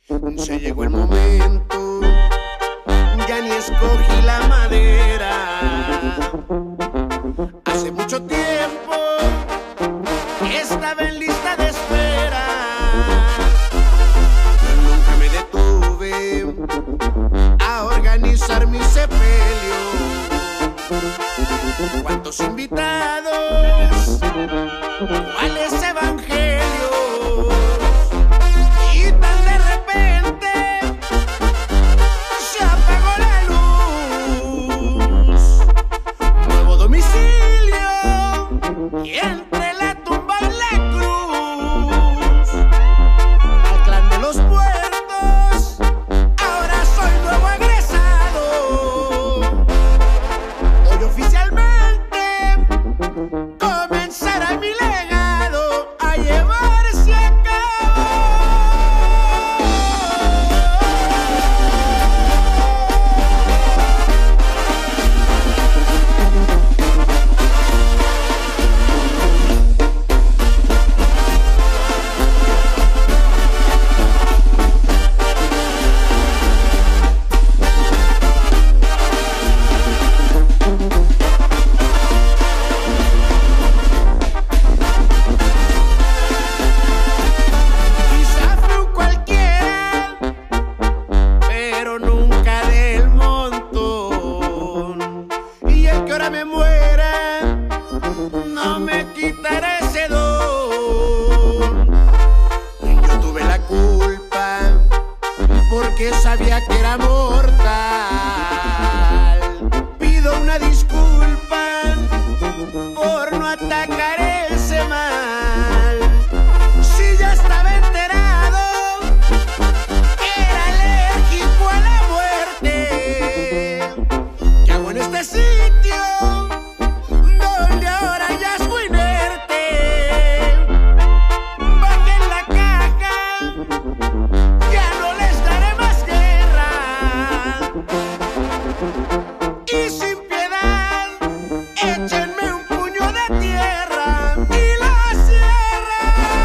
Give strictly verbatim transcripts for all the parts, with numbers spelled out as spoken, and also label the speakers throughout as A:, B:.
A: Se llegó el momento, ya ni escogí la madera. Hace mucho tiempo estaba en lista de espera. Nunca me detuve a organizar mi sepelio. ¿Cuántos invitados? ¿Cuáles evangelios? Y tan de repente se apagó la luz. Nuevo domicilio y entre la tumba y la cruz. Al clan de los muertos ahora soy nuevo egresado. Hoy oficialmente comenzará mi legado a llevarse a cabo. Quizá fui un cualquiera, pero nunca del montón. Y el que ahora me muera no me quitará ese don. Yo tuve la culpa porque sabía que era mortal. Pido una disculpa por no atacar ese mal. Si ya estaba enterado, era alérgico a la muerte. ¿Qué hago en este sitio donde ahora ya es muy inerte? Bajen la caja, ya no les daré más guerra. Y sin piedad, échenme un puño de tierra y la sierra.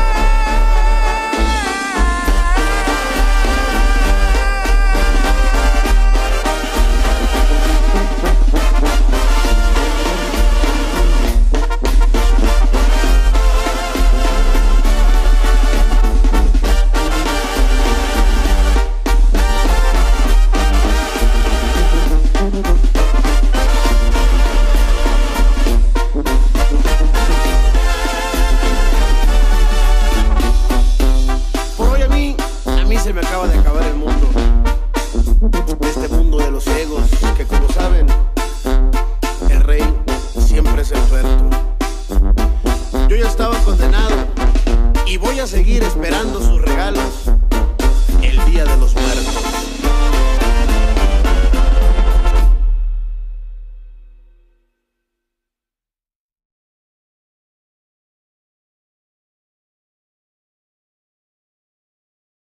A: Por hoy a mí, a mí se me acaba de acabar el mundo. Este mundo de los egos, que como saben, el rey siempre es el tuerto. Yo ya estaba condenado y voy a seguir esperando su